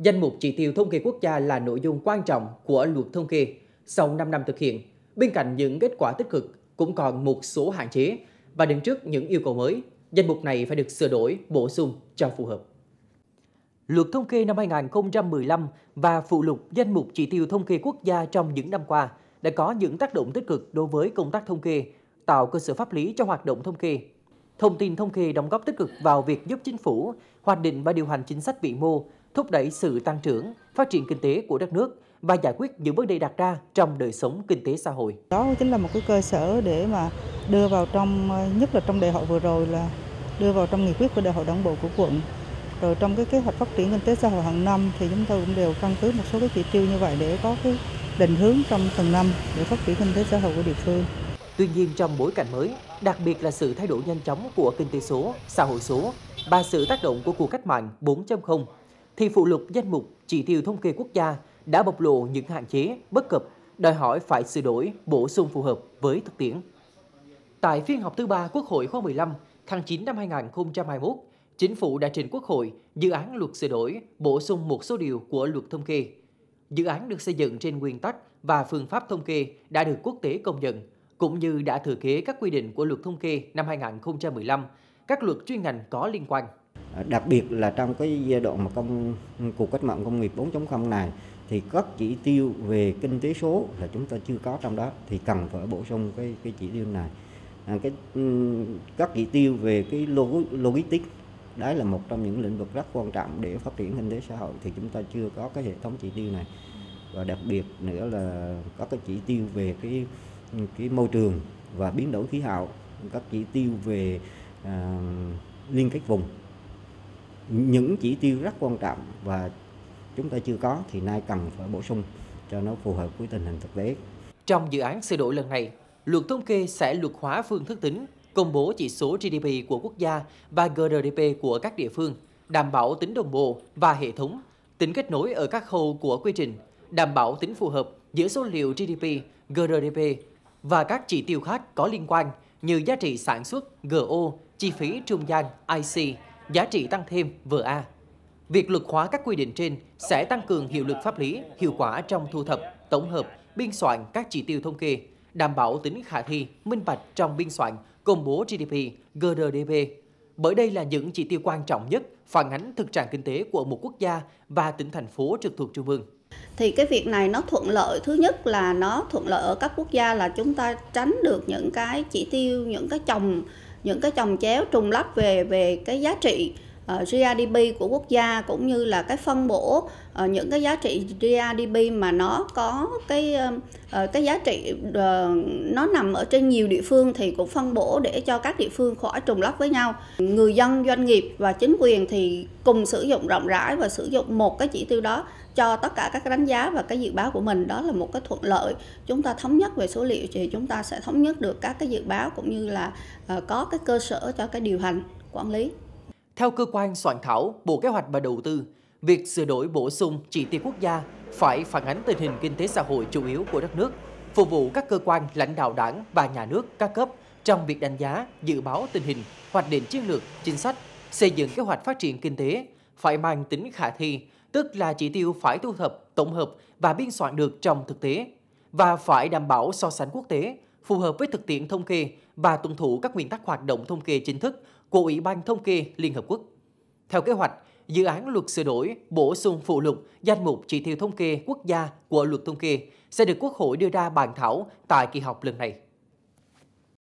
Danh mục chỉ tiêu thống kê quốc gia là nội dung quan trọng của luật thống kê. Sau 5 năm thực hiện, bên cạnh những kết quả tích cực, cũng còn một số hạn chế và đứng trước những yêu cầu mới, danh mục này phải được sửa đổi, bổ sung cho phù hợp. Luật thống kê năm 2015 và phụ lục danh mục chỉ tiêu thống kê quốc gia trong những năm qua đã có những tác động tích cực đối với công tác thống kê, tạo cơ sở pháp lý cho hoạt động thống kê. Thông tin thống kê đóng góp tích cực vào việc giúp chính phủ hoạch định và điều hành chính sách vĩ mô, thúc đẩy sự tăng trưởng, phát triển kinh tế của đất nước và giải quyết những vấn đề đặt ra trong đời sống kinh tế xã hội. Đó chính là một cái cơ sở để mà đưa vào trong, nhất là trong đại hội vừa rồi là đưa vào trong nghị quyết của đại hội đảng bộ của quận. Rồi trong cái kế hoạch phát triển kinh tế xã hội hàng năm thì chúng tôi cũng đều căn cứ một số cái chỉ tiêu như vậy để có cái định hướng trong từng năm để phát triển kinh tế xã hội của địa phương. Tuy nhiên trong bối cảnh mới, đặc biệt là sự thay đổi nhanh chóng của kinh tế số, xã hội số và sự tác động của cuộc cách mạng 4.0, thì phụ lục danh mục chỉ tiêu thống kê quốc gia đã bộc lộ những hạn chế, bất cập, đòi hỏi phải sửa đổi, bổ sung phù hợp với thực tiễn. Tại phiên họp thứ 3 Quốc hội khóa 15, tháng 9 năm 2021, Chính phủ đã trình Quốc hội dự án luật sửa đổi, bổ sung một số điều của luật thống kê. Dự án được xây dựng trên nguyên tắc và phương pháp thống kê đã được quốc tế công nhận, cũng như đã thừa kế các quy định của luật thống kê năm 2015, các luật chuyên ngành có liên quan. Đặc biệt là trong cái giai đoạn mà cuộc cách mạng công nghiệp 4.0 này thì các chỉ tiêu về kinh tế số là chúng ta chưa có trong đó, thì cần phải bổ sung cái chỉ tiêu này. Các chỉ tiêu về cái logistics, đấy là một trong những lĩnh vực rất quan trọng để phát triển kinh tế xã hội, thì chúng ta chưa có cái hệ thống chỉ tiêu này. Và đặc biệt nữa là có cái chỉ tiêu về cái môi trường và biến đổi khí hậu, các chỉ tiêu về liên kết vùng, những chỉ tiêu rất quan trọng và chúng ta chưa có thì nay cần phải bổ sung cho nó phù hợp với tình hình thực tế. Trong dự án sửa đổi lần này, luật thống kê sẽ luật hóa phương thức tính, công bố chỉ số GDP của quốc gia và GRDP của các địa phương, đảm bảo tính đồng bộ và hệ thống, tính kết nối ở các khâu của quy trình, đảm bảo tính phù hợp giữa số liệu GDP, GRDP và các chỉ tiêu khác có liên quan như giá trị sản xuất, GO, chi phí trung gian, IC, giá trị tăng thêm, VA. Việc luật hóa các quy định trên sẽ tăng cường hiệu lực pháp lý, hiệu quả trong thu thập, tổng hợp, biên soạn các chỉ tiêu thống kê, đảm bảo tính khả thi, minh bạch trong biên soạn, công bố GDP, GRDP. Bởi đây là những chỉ tiêu quan trọng nhất phản ánh thực trạng kinh tế của một quốc gia và tỉnh thành phố trực thuộc trung ương. Thì cái việc này nó thuận lợi, thứ nhất là nó thuận lợi ở các quốc gia là chúng ta tránh được những cái chỉ tiêu, những cái chồng chéo trùng lắp về cái giá trị GRDP của quốc gia, cũng như là cái phân bổ những cái giá trị GRDP mà nó có cái giá trị nó nằm ở trên nhiều địa phương thì cũng phân bổ để cho các địa phương khỏi trùng lắp với nhau. Người dân, doanh nghiệp và chính quyền thì cùng sử dụng rộng rãi và sử dụng một cái chỉ tiêu đó cho tất cả các đánh giá và cái dự báo của mình. Đó là một cái thuận lợi. Chúng ta thống nhất về số liệu thì chúng ta sẽ thống nhất được các cái dự báo cũng như là có cái cơ sở cho cái điều hành, quản lý. Theo cơ quan soạn thảo Bộ Kế hoạch và Đầu tư, việc sửa đổi bổ sung chỉ tiêu quốc gia phải phản ánh tình hình kinh tế xã hội chủ yếu của đất nước, phục vụ các cơ quan lãnh đạo đảng và nhà nước các cấp trong việc đánh giá, dự báo tình hình, hoạch định chiến lược, chính sách, xây dựng kế hoạch phát triển kinh tế, phải mang tính khả thi, tức là chỉ tiêu phải thu thập, tổng hợp và biên soạn được trong thực tế, và phải đảm bảo so sánh quốc tế, phù hợp với thực tiễn thống kê và tuân thủ các nguyên tắc hoạt động thống kê chính thức của Ủy ban Thống kê Liên Hợp Quốc. Theo kế hoạch, dự án luật sửa đổi, bổ sung phụ lục danh mục chỉ tiêu thống kê quốc gia của luật thống kê sẽ được Quốc hội đưa ra bàn thảo tại kỳ họp lần này.